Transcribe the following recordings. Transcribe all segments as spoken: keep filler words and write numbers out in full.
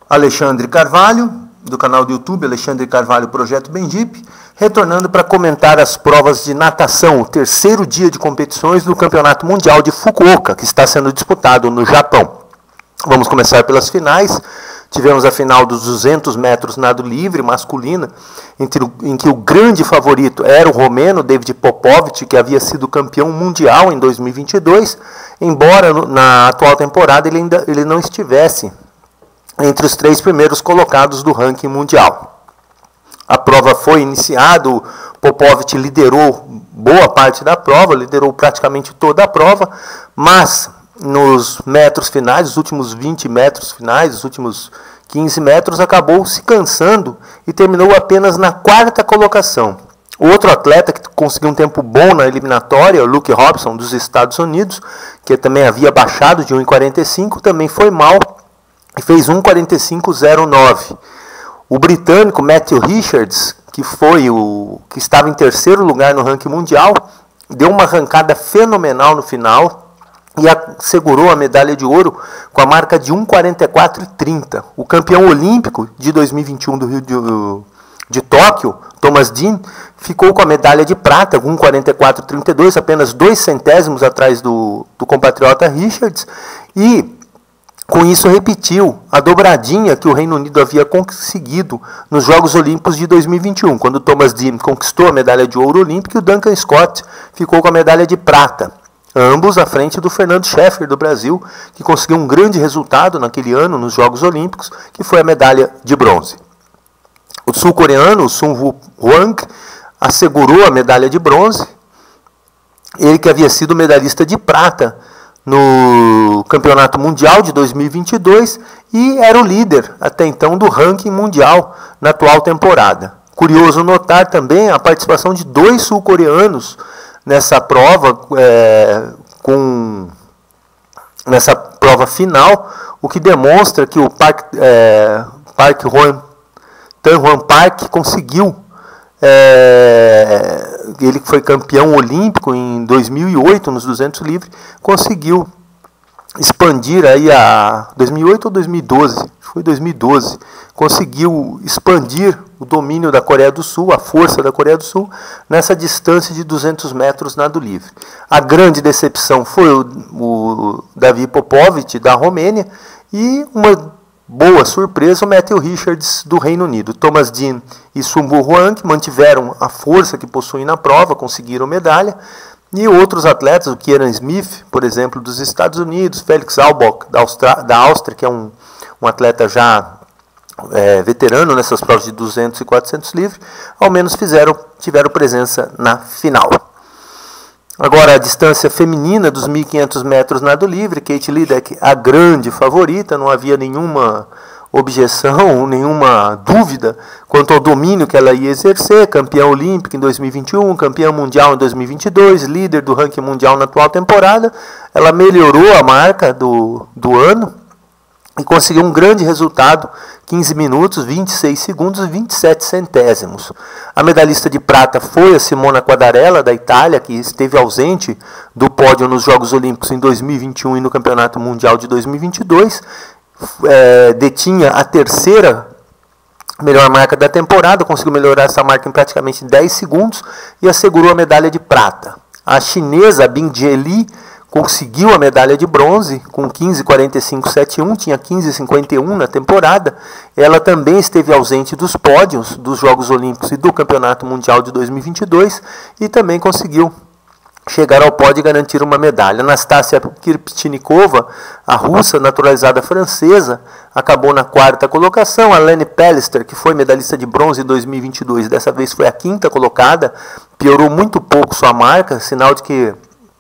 Alexandre Carvalho, do canal do YouTube Alexandre Carvalho Projeto Bendip, retornando para comentar as provas de natação, o terceiro dia de competições do Campeonato Mundial de Fukuoka, que está sendo disputado no Japão. Vamos começar pelas finais. Tivemos a final dos duzentos metros nado livre masculina, entre o, em que o grande favorito era o romeno David Popovic, que havia sido campeão mundial em dois mil e vinte e dois, embora no, na atual temporada ele, ainda, ele não estivesse entre os três primeiros colocados do ranking mundial. A prova foi iniciada, o Popovic liderou boa parte da prova, liderou praticamente toda a prova, mas nos metros finais, os últimos vinte metros finais, os últimos quinze metros, acabou se cansando e terminou apenas na quarta colocação. O outro atleta que conseguiu um tempo bom na eliminatória, o Luke Robson, dos Estados Unidos, que também havia baixado de um e quarenta e cinco, também foi mal e fez um e quarenta e cinco zero nove. O britânico Matthew Richards, que, foi o, que estava em terceiro lugar no ranking mundial, deu uma arrancada fenomenal no final e assegurou a medalha de ouro com a marca de um e quarenta e quatro trinta. O campeão olímpico de dois mil e vinte e um do Rio de, de Tóquio, Thomas Dean, ficou com a medalha de prata, com um e quarenta e quatro trinta e dois, apenas dois centésimos atrás do, do compatriota Richards, e com isso repetiu a dobradinha que o Reino Unido havia conseguido nos Jogos Olímpicos de dois mil e vinte e um, quando Thomas Dean conquistou a medalha de ouro olímpica e o Duncan Scott ficou com a medalha de prata. Ambos à frente do Fernando Scheffer, do Brasil, que conseguiu um grande resultado naquele ano nos Jogos Olímpicos, que foi a medalha de bronze. O sul-coreano, Sung-woo Hwang, assegurou a medalha de bronze, ele que havia sido medalhista de prata no Campeonato Mundial de dois mil e vinte e dois e era o líder até então do ranking mundial na atual temporada. Curioso notar também a participação de dois sul-coreanos nessa prova, é, com, nessa prova final, o que demonstra que o Park, é, Park Hwan, Tan Hwan Park conseguiu, é, ele que foi campeão olímpico em dois mil e oito nos duzentos livre, conseguiu expandir aí a dois mil e oito ou dois mil e doze, foi dois mil e doze, conseguiu expandir o domínio da Coreia do Sul, a força da Coreia do Sul, nessa distância de duzentos metros nado livre. A grande decepção foi o, o David Popovic, da Romênia, e uma boa surpresa, o Matthew Richards, do Reino Unido. Thomas Dean e Sung-woo Hwang mantiveram a força que possuem na prova, conseguiram medalha, e outros atletas, o Kieran Smith, por exemplo, dos Estados Unidos, Felix Albock, da, Austra- da Áustria, que é um, um atleta já é, veterano nessas provas de duzentos e quatrocentos livre, ao menos fizeram, tiveram presença na final. Agora, a distância feminina dos mil e quinhentos metros nado livre, Kate Ledeck, a grande favorita, não havia nenhuma objeção, nenhuma dúvida quanto ao domínio que ela ia exercer, campeã olímpica em dois mil e vinte e um, campeã mundial em dois mil e vinte e dois, líder do ranking mundial na atual temporada. Ela melhorou a marca do, do ano e conseguiu um grande resultado, quinze minutos, vinte e seis segundos e vinte e sete centésimos. A medalhista de prata foi a Simona Quadarella, da Itália, que esteve ausente do pódio nos Jogos Olímpicos em dois mil e vinte e um e no Campeonato Mundial de dois mil e vinte e dois, é, detinha a terceira melhor marca da temporada, conseguiu melhorar essa marca em praticamente dez segundos e assegurou a medalha de prata. A chinesa Bingjie Li conseguiu a medalha de bronze com quinze e quarenta e cinco setenta e um, tinha quinze e cinquenta e um na temporada. Ela também esteve ausente dos pódios dos Jogos Olímpicos e do Campeonato Mundial de dois mil e vinte e dois e também conseguiu chegar ao pódio e garantir uma medalha. Anastasia Kirpchnikova, a russa naturalizada francesa, acabou na quarta colocação. A Lene Pellister, que foi medalhista de bronze em dois mil e vinte e dois, dessa vez foi a quinta colocada, piorou muito pouco sua marca, sinal de que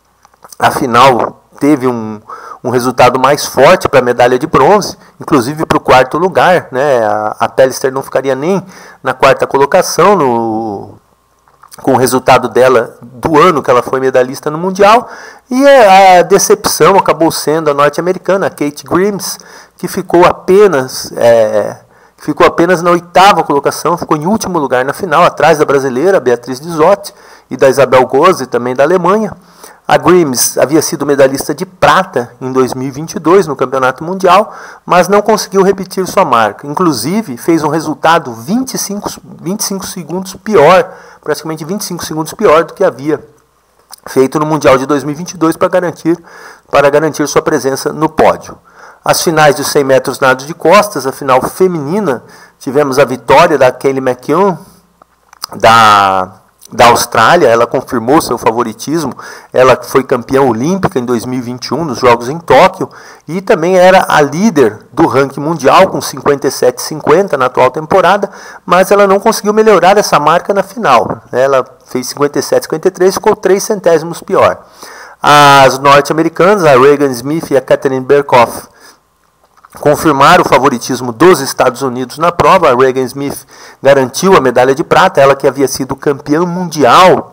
afinal teve um, um resultado mais forte para a medalha de bronze, inclusive para o quarto lugar, né? A, a Pellister não ficaria nem na quarta colocação no, com o resultado dela do ano que ela foi medalhista no Mundial, e a decepção acabou sendo a norte-americana, a Kate Grimes, que ficou apenas, é, ficou apenas na oitava colocação, ficou em último lugar na final, atrás da brasileira, Beatriz Lisotti, e da Isabel Gozzi, também da Alemanha. A A Grimes havia sido medalhista de prata em dois mil e vinte e dois no Campeonato Mundial, mas não conseguiu repetir sua marca. Inclusive, fez um resultado vinte e cinco, vinte e cinco segundos pior, praticamente vinte e cinco segundos pior do que havia feito no Mundial de dois mil e vinte e dois para garantir, para garantir sua presença no pódio. As finais dos cem metros nado de costas, a final feminina, tivemos a vitória da Kelly McKeown, da... da Austrália. Ela confirmou seu favoritismo, ela foi campeã olímpica em dois mil e vinte e um nos Jogos em Tóquio e também era a líder do ranking mundial com cinquenta e sete vírgula cinquenta na atual temporada, mas ela não conseguiu melhorar essa marca na final. Ela fez cinquenta e sete vírgula cinquenta e três, ficou três centésimos pior. As norte-americanas, a Regan Smith e a Catherine Berkoff, confirmaram o favoritismo dos Estados Unidos na prova. A Regan Smith garantiu a medalha de prata, ela que havia sido campeã mundial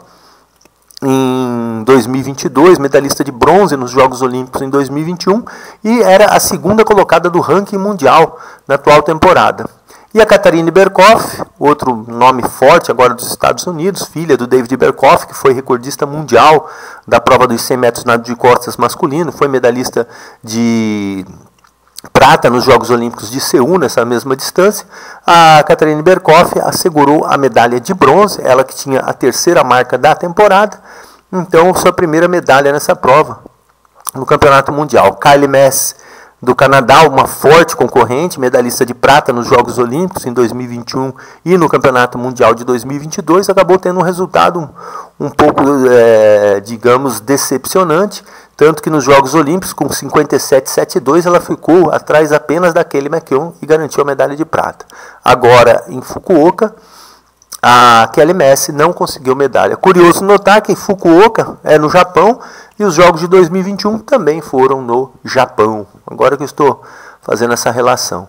em dois mil e vinte e dois, medalhista de bronze nos Jogos Olímpicos em dois mil e vinte e um e era a segunda colocada do ranking mundial na atual temporada. E a Catherine Berkoff, outro nome forte agora dos Estados Unidos, filha do David Berkoff, que foi recordista mundial da prova dos cem metros nado de costas masculino, foi medalhista de prata nos Jogos Olímpicos de Seul, nessa mesma distância. A Catherine Berkoff assegurou a medalha de bronze, ela que tinha a terceira marca da temporada, então sua primeira medalha nessa prova no Campeonato Mundial. Kylie Masse, do Canadá, uma forte concorrente, medalhista de prata nos Jogos Olímpicos em dois mil e vinte e um e no Campeonato Mundial de dois mil e vinte e dois, acabou tendo um resultado um, um pouco, é, digamos, decepcionante, tanto que nos Jogos Olímpicos, com cinquenta e sete vírgula setenta e dois, ela ficou atrás apenas da Kelly McKeown e garantiu a medalha de prata. Agora, em Fukuoka, a Kelly Masse não conseguiu medalha. Curioso notar que Fukuoka é no Japão e os Jogos de dois mil e vinte e um também foram no Japão. Agora que eu estou fazendo essa relação.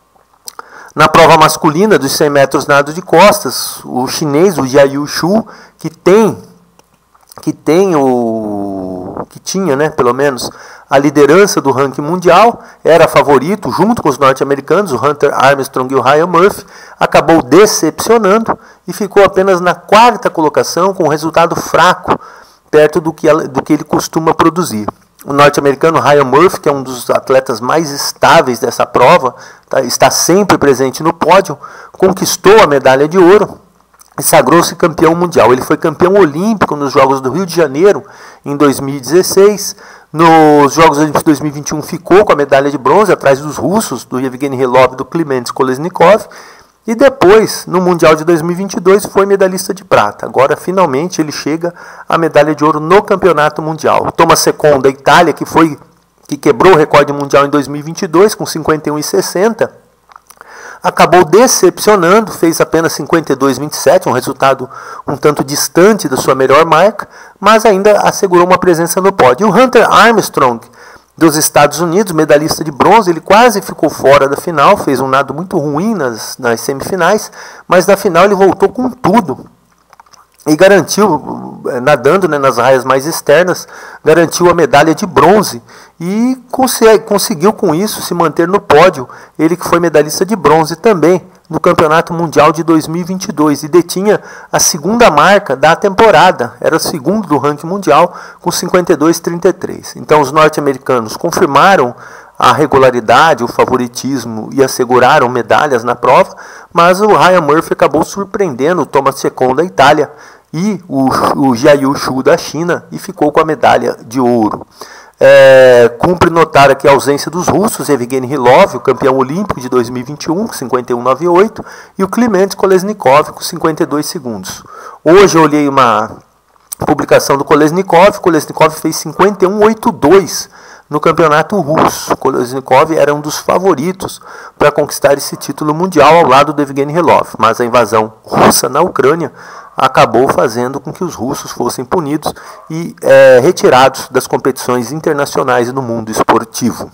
Na prova masculina dos cem metros nado de costas, o chinês, o Jiayu Shu, que tem, que tem o, que tinha, né, pelo menos, a liderança do ranking mundial, era favorito junto com os norte-americanos, o Hunter Armstrong e o Ryan Murphy, acabou decepcionando e ficou apenas na quarta colocação, com um resultado fraco, perto do que, ela, do que ele costuma produzir. O norte-americano Ryan Murphy, que é um dos atletas mais estáveis dessa prova, tá, está sempre presente no pódio, conquistou a medalha de ouro e sagrou-se campeão mundial. Ele foi campeão olímpico nos Jogos do Rio de Janeiro em dois mil e dezesseis. Nos Jogos Olímpicos de dois mil e vinte e um ficou com a medalha de bronze, atrás dos russos, do Yevgeny Relov e do Klimentis Kolesnikov. E depois, no Mundial de dois mil e vinte e dois, foi medalhista de prata. Agora, finalmente, ele chega à medalha de ouro no Campeonato Mundial. Thomas Secon, da Itália, que, foi, que quebrou o recorde mundial em dois mil e vinte e dois, com cinquenta e um vírgula sessenta, acabou decepcionando, fez apenas cinquenta e dois vírgula vinte e sete, um resultado um tanto distante da sua melhor marca, mas ainda assegurou uma presença no pódio. E o Hunter Armstrong, dos Estados Unidos, medalhista de bronze, ele quase ficou fora da final, fez um nado muito ruim nas, nas semifinais, mas na final ele voltou com tudo e garantiu, nadando, né, nas raias mais externas, garantiu a medalha de bronze e consegue, conseguiu com isso se manter no pódio, ele que foi medalhista de bronze também no Campeonato Mundial de dois mil e vinte e dois e detinha a segunda marca da temporada, era o segundo do ranking mundial com cinquenta e dois vírgula trinta e três. Então os norte-americanos confirmaram a regularidade, o favoritismo e asseguraram medalhas na prova, mas o Ryan Murphy acabou surpreendendo o Thomas Secon da Itália e o, o Jiayu Shu da China e ficou com a medalha de ouro. É, cumpre notar aqui a ausência dos russos, Yevgeny Relov, o campeão olímpico de dois mil e vinte e um, com cinquenta e um vírgula noventa e oito, e o Klimentis Kolesnikov, com cinquenta e dois segundos. Hoje eu olhei uma publicação do Kolesnikov, Kolesnikov fez cinquenta e um vírgula oitenta e dois no campeonato russo. Kolesnikov era um dos favoritos para conquistar esse título mundial ao lado do Yevgeny Relov, mas a invasão russa na Ucrânia acabou fazendo com que os russos fossem punidos e é, retirados das competições internacionais e no mundo esportivo.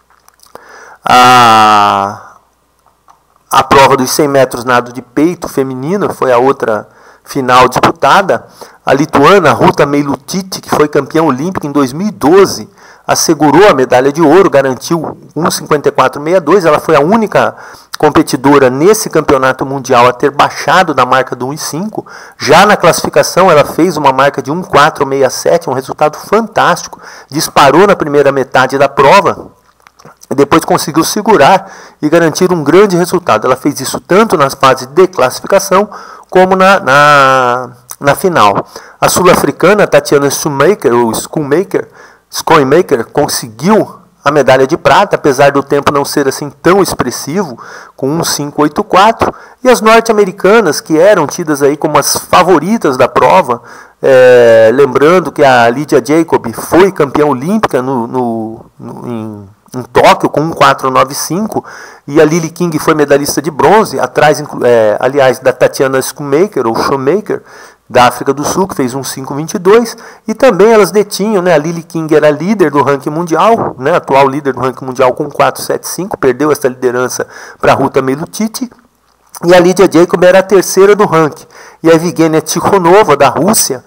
A, a prova dos cem metros nado de peito feminina foi a outra final disputada. A lituana Ruta Meilutytė, que foi campeã olímpica em dois mil e doze, assegurou a medalha de ouro, garantiu um cinquenta e quatro vírgula sessenta e dois. Ela foi a única competidora nesse campeonato mundial a ter baixado da marca do um e cinco. Já na classificação ela fez uma marca de um quatro sessenta e sete, um resultado fantástico. Disparou na primeira metade da prova e depois conseguiu segurar e garantir um grande resultado. Ela fez isso tanto nas fases de classificação como na, na, na final. A sul-africana Tatiana Schoonmaker, ou Schoonmaker, Schoonmaker conseguiu a medalha de prata, apesar do tempo não ser assim tão expressivo, com um cinco oito quatro, e as norte-americanas, que eram tidas aí como as favoritas da prova, é, lembrando que a Lydia Jacob foi campeã olímpica no, no, no, em, em Tóquio com um quatro nove cinco, e a Lily King foi medalhista de bronze, atrás, é, aliás, da Tatiana Schoonmaker, ou Schoonmaker, da África do Sul, que fez um cinco vinte e dois, e também elas detinham, né, a Lily King era líder do ranking mundial, né, atual líder do ranking mundial com quatro sete cinco, perdeu essa liderança para a Ruta Meilutiti, e a Lydia Jacob era a terceira do ranking, e a Evgenia Tikhonova, da Rússia,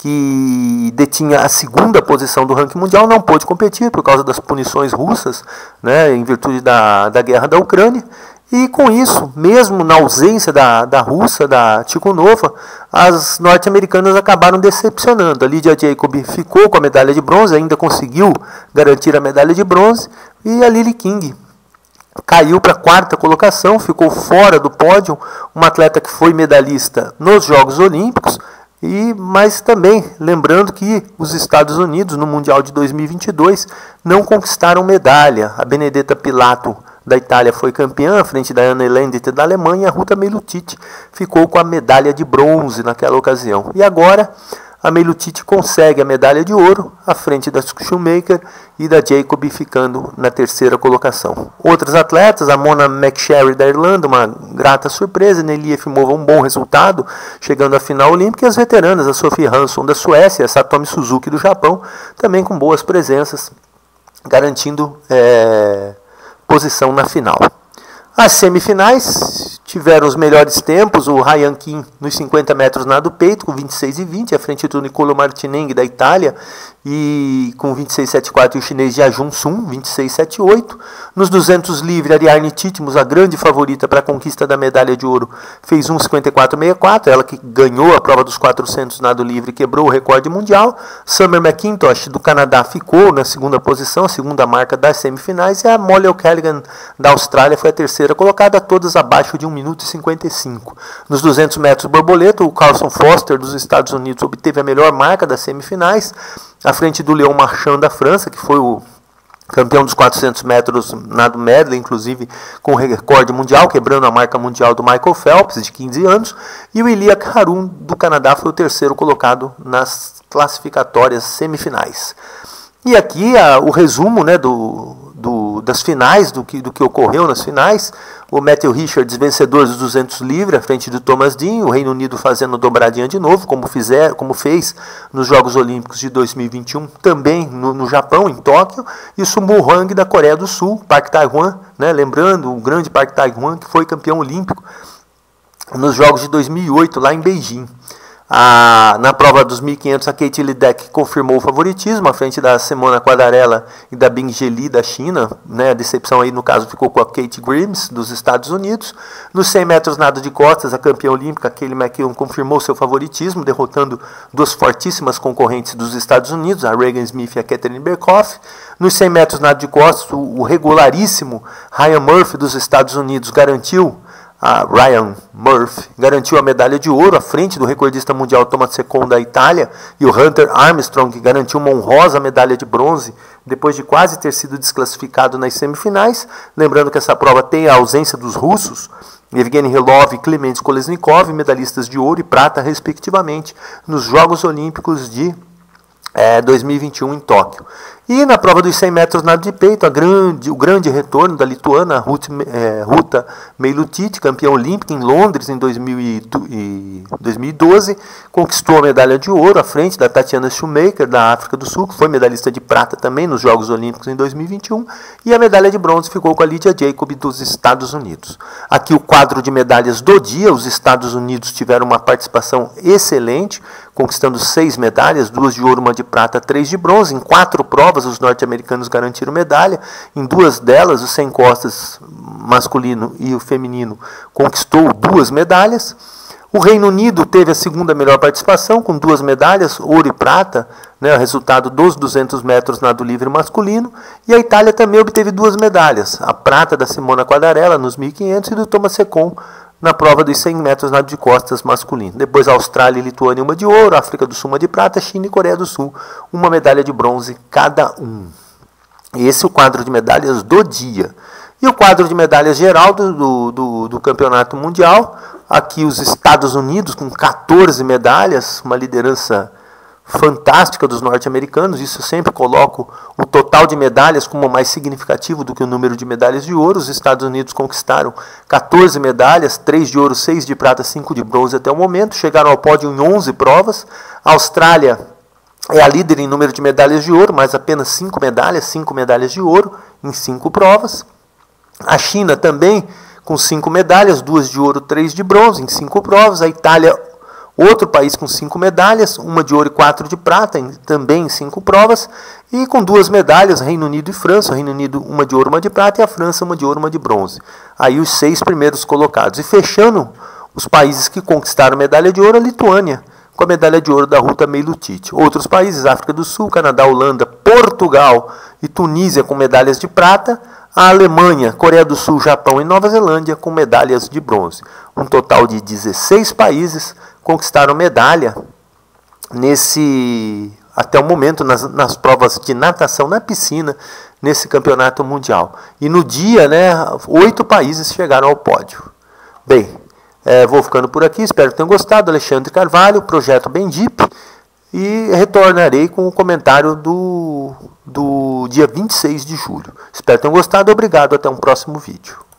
que detinha a segunda posição do ranking mundial, não pôde competir por causa das punições russas, né, em virtude da, da guerra da Ucrânia. E com isso, mesmo na ausência da, da russa, da Tikhonova, as norte-americanas acabaram decepcionando. A Lydia Jacob ficou com a medalha de bronze, ainda conseguiu garantir a medalha de bronze, e a Lily King caiu para a quarta colocação, ficou fora do pódio, uma atleta que foi medalhista nos Jogos Olímpicos, e, mas também lembrando que os Estados Unidos, no Mundial de dois mil e vinte e dois, não conquistaram medalha. A Benedetta Pilato, da Itália, foi campeã, à frente da Anne Landit da Alemanha, e a Ruta Meilutiti ficou com a medalha de bronze naquela ocasião. E agora a Meilutiti consegue a medalha de ouro, à frente da Schoonmaker e da Jacob, ficando na terceira colocação. Outros atletas, a Mona McSherry da Irlanda, uma grata surpresa, Nelly Efimova, um bom resultado, chegando à final olímpica, e as veteranas, a Sophie Hansson da Suécia, a Satomi Suzuki do Japão, também com boas presenças, garantindo é, posição na final. As semifinais tiveram os melhores tempos, o Ryan Kim nos cinquenta metros nado peito, com vinte e seis e vinte, à frente do Nicolo Martineng da Itália, e com vinte e seis setenta e quatro, e o chinês Jiajun Sun, vinte e seis setenta e oito. Nos duzentos livre, Ariarne Titmus, a grande favorita para a conquista da medalha de ouro, fez um cinquenta e quatro sessenta e quatro, ela que ganhou a prova dos quatrocentos nado livre e quebrou o recorde mundial. Summer McIntosh, do Canadá, ficou na segunda posição, a segunda marca das semifinais, e a Molly O'Callaghan, da Austrália, foi a terceira colocada, todas abaixo de um minuto e cinquenta e cinco. Nos duzentos metros borboleta, o Carlson Foster, dos Estados Unidos, obteve a melhor marca das semifinais, à frente do Léon Marchand da França, que foi o campeão dos quatrocentos metros nado medley, inclusive com o recorde mundial, quebrando a marca mundial do Michael Phelps, de quinze anos, e o Elia Harun, do Canadá, foi o terceiro colocado nas classificatórias semifinais. E aqui a, o resumo, né, do, do, das finais, do que, do que ocorreu nas finais. O Matthew Richards, vencedor dos duzentos livre, à frente do Thomas Dean, o Reino Unido fazendo dobradinha de novo, como, fizer, como fez nos Jogos Olímpicos de dois mil e vinte e um, também no, no Japão, em Tóquio, e o Sumo Hwang, da Coreia do Sul, Park Tae-hwan, né, lembrando o grande Park Tae-hwan, que foi campeão olímpico nos Jogos de dois mil e oito, lá em Beijing. A, na prova dos mil e quinhentos, a Katie Ledeck confirmou o favoritismo à frente da Simona Quadarella e da Bing Geli da China, né? A decepção aí no caso ficou com a Kate Grimes dos Estados Unidos. Nos cem metros nado de costas, a campeã olímpica Kaylee McKeown confirmou seu favoritismo, derrotando duas fortíssimas concorrentes dos Estados Unidos, a Regan Smith e a Catherine Berkoff. Nos cem metros nado de costas, o, o regularíssimo Ryan Murphy dos Estados Unidos garantiu A Ryan Murphy garantiu a medalha de ouro à frente do recordista mundial Thomas Secon da Itália, e o Hunter Armstrong garantiu uma honrosa medalha de bronze depois de quase ter sido desclassificado nas semifinais. Lembrando que essa prova tem a ausência dos russos, Evgeny Relov e Clement Kolesnikov, medalhistas de ouro e prata respectivamente nos Jogos Olímpicos de É, dois mil e vinte e um em Tóquio. E na prova dos cem metros nado de peito, a grande, o grande retorno da lituana Ruta, é, Ruta Meilutiti, campeã olímpica em Londres em dois mil e doze, conquistou a medalha de ouro à frente da Tatiana Schoonmaker da África do Sul, que foi medalhista de prata também nos Jogos Olímpicos em dois mil e vinte e um, e a medalha de bronze ficou com a Lydia Jacob dos Estados Unidos. Aqui o quadro de medalhas do dia: os Estados Unidos tiveram uma participação excelente, conquistando seis medalhas, duas de ouro, uma de prata, três de bronze, em quatro provas, provas, os norte-americanos garantiram medalha. Em duas delas, o cem costas masculino e o feminino conquistou duas medalhas. O Reino Unido teve a segunda melhor participação, com duas medalhas, ouro e prata, né, o resultado dos duzentos metros nado livre masculino. E a Itália também obteve duas medalhas, a prata da Simona Quadarella nos mil e quinhentos e do Thomas Secon na prova dos cem metros nado de costas masculino. Depois a Austrália e Lituânia uma de ouro, a África do Sul uma de prata, China e Coreia do Sul uma medalha de bronze cada um. E esse é o quadro de medalhas do dia. E o quadro de medalhas geral do, do, do campeonato mundial. Aqui os Estados Unidos com quatorze medalhas, uma liderança fantástica dos norte-americanos. Isso eu sempre coloco o total de medalhas como mais significativo do que o número de medalhas de ouro. Os Estados Unidos conquistaram quatorze medalhas, três de ouro, seis de prata, cinco de bronze até o momento. Chegaram ao pódio em onze provas. A Austrália é a líder em número de medalhas de ouro, mas apenas cinco medalhas, cinco medalhas de ouro em cinco provas. A China também com cinco medalhas, duas de ouro, três de bronze em cinco provas. A Itália, outro país com cinco medalhas, uma de ouro e quatro de prata, em, também em cinco provas. E com duas medalhas, Reino Unido e França. O Reino Unido, uma de ouro, uma de prata, e a França, uma de ouro, uma de bronze. Aí os seis primeiros colocados. E fechando os países que conquistaram medalha de ouro, a Lituânia, com a medalha de ouro da Ruta Meilutyte. Outros países, África do Sul, Canadá, Holanda, Portugal e Tunísia com medalhas de prata. A Alemanha, Coreia do Sul, Japão e Nova Zelândia com medalhas de bronze. Um total de dezesseis países conquistaram medalha nesse, até o momento, nas, nas provas de natação na piscina, nesse campeonato mundial. E no dia, né, oito países chegaram ao pódio. Bem, é, vou ficando por aqui, espero que tenham gostado. Alexandre Carvalho, Projeto Bendip. E retornarei com o comentário do, do dia vinte e seis de julho. Espero que tenham gostado. Obrigado. Até um próximo vídeo.